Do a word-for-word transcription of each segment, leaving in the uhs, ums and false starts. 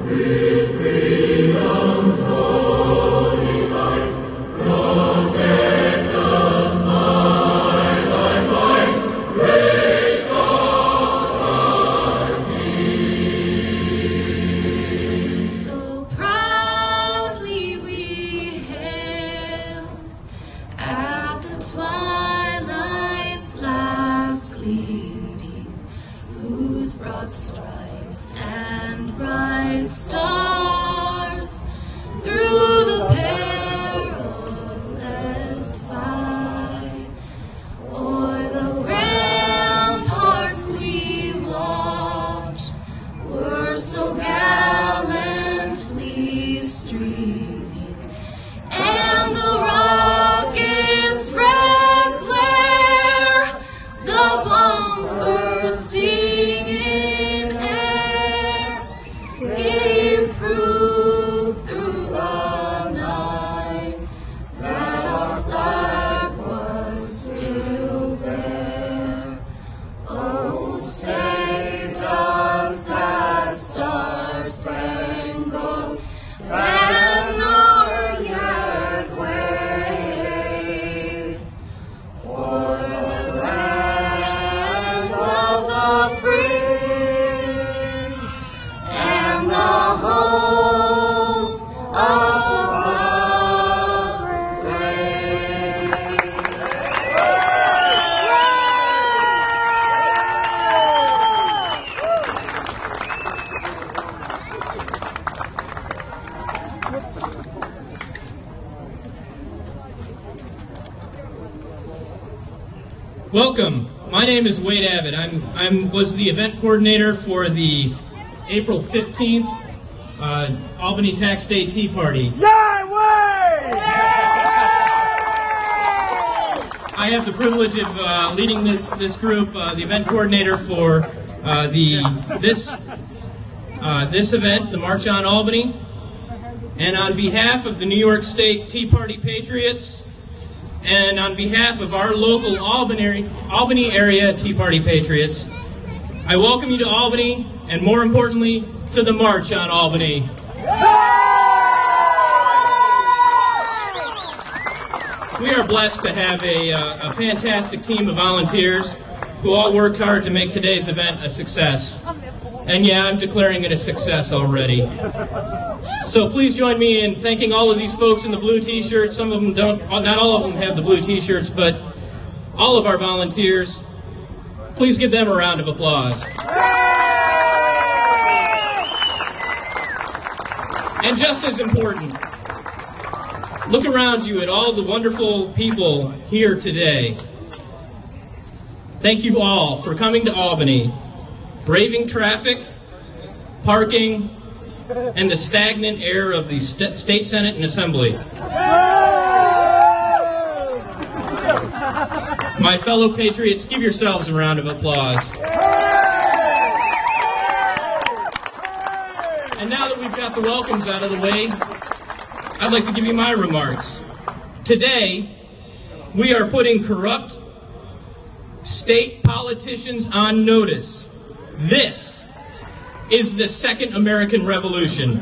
Welcome. My name is Wade Abbott. I'm I'm was the event coordinator for the April fifteenth uh, Albany Tax Day Tea Party. Yeah, Wade! I have the privilege of uh, leading this this group, uh, the event coordinator for uh, the this uh, this event, the March on Albany, and on behalf of the New York State Tea Party Patriots, and on behalf of our local Albany, Albany area Tea Party Patriots, I welcome you to Albany, and more importantly, to the March on Albany. We are blessed to have a, uh, a fantastic team of volunteers who all worked hard to make today's event a success. And yeah, I'm declaring it a success already. So please join me in thanking all of these folks in the blue t-shirts. Some of them don't, not all of them have the blue t-shirts, but all of our volunteers. Please give them a round of applause. And just as important, look around you at all the wonderful people here today. Thank you all for coming to Albany, braving traffic, parking, and the stagnant air of the st State Senate and Assembly. My fellow patriots, give yourselves a round of applause. And now that we've got the welcomes out of the way, I'd like to give you my remarks. Today, we are putting corrupt state politicians on notice. This is the Second American Revolution.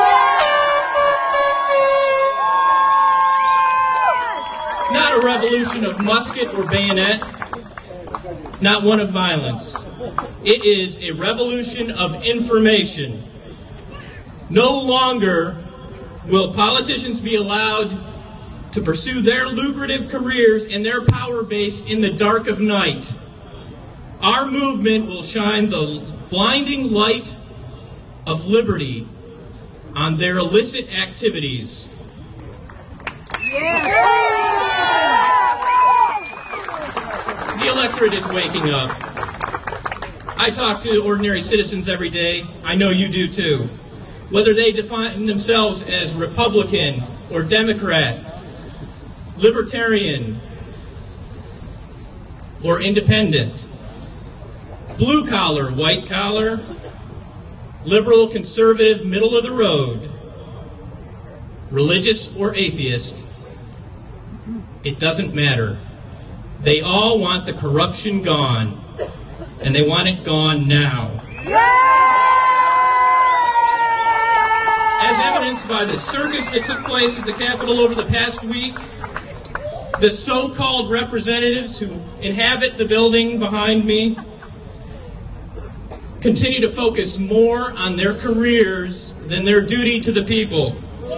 Not a revolution of musket or bayonet, not one of violence. It is a revolution of information. No longer will politicians be allowed to pursue their lucrative careers and their power base in the dark of night. Our movement will shine the blinding light of liberty on their illicit activities. Yeah. The electorate is waking up. I talk to ordinary citizens every day. I know you do too. Whether they define themselves as Republican or Democrat, Libertarian or Independent, blue collar, white collar, liberal, conservative, middle of the road, religious or atheist, it doesn't matter. They all want the corruption gone, and they want it gone now. evidenced by the circus that took place at the Capitol over the past week, the so-called representatives who inhabit the building behind me continue to focus more on their careers than their duty to the people.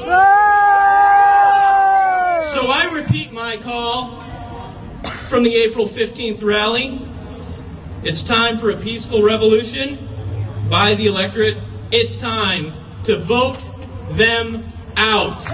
So I repeat my call from the April fifteenth rally. It's time for a peaceful revolution by the electorate. It's time to vote them out.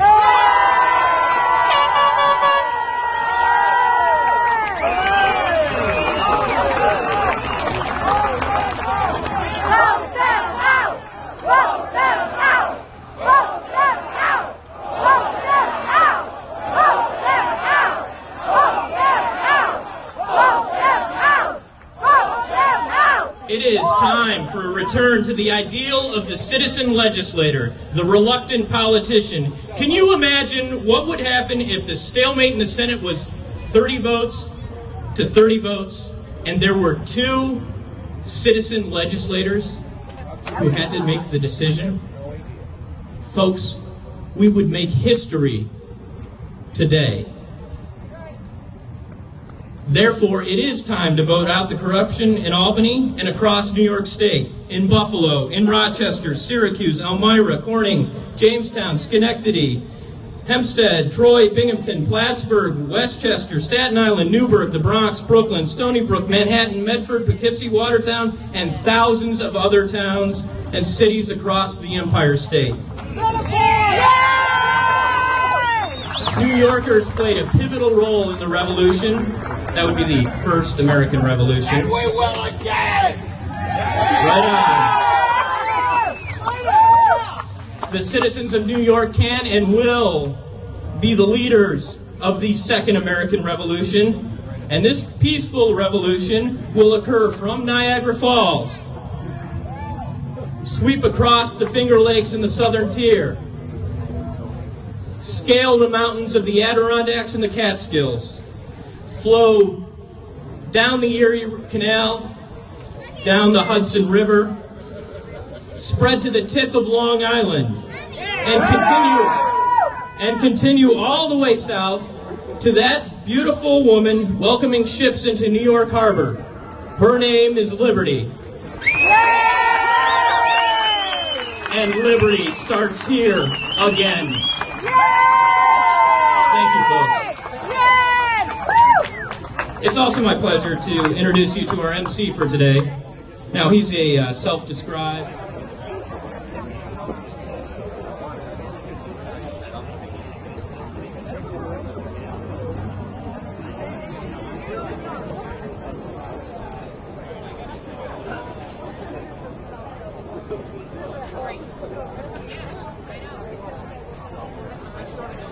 It is time for a return to the ideal of the citizen legislator, the reluctant politician. Can you imagine what would happen if the stalemate in the Senate was thirty votes to thirty votes, and there were two citizen legislators who had to make the decision? Folks, we would make history today. Therefore, it is time to vote out the corruption in Albany and across New York State, in Buffalo, in Rochester, Syracuse, Elmira, Corning, Jamestown, Schenectady, Hempstead, Troy, Binghamton, Plattsburgh, Westchester, Staten Island, Newburgh, the Bronx, Brooklyn, Stony Brook, Manhattan, Medford, Poughkeepsie, Watertown, and thousands of other towns and cities across the Empire State. New Yorkers played a pivotal role in the revolution. That would be the first American Revolution. And we will again! Right on. The citizens of New York can and will be the leaders of the Second American Revolution. And this peaceful revolution will occur from Niagara Falls, sweep across the Finger Lakes and the Southern Tier, scale the mountains of the Adirondacks and the Catskills, flow down the Erie Canal, down the Hudson River, spread to the tip of Long Island, and continue, and continue all the way south to that beautiful woman welcoming ships into New York Harbor. Her name is Liberty. And liberty starts here again. Thank you, folks. It's also my pleasure to introduce you to our M C for today. Now, he's a uh, self-described I started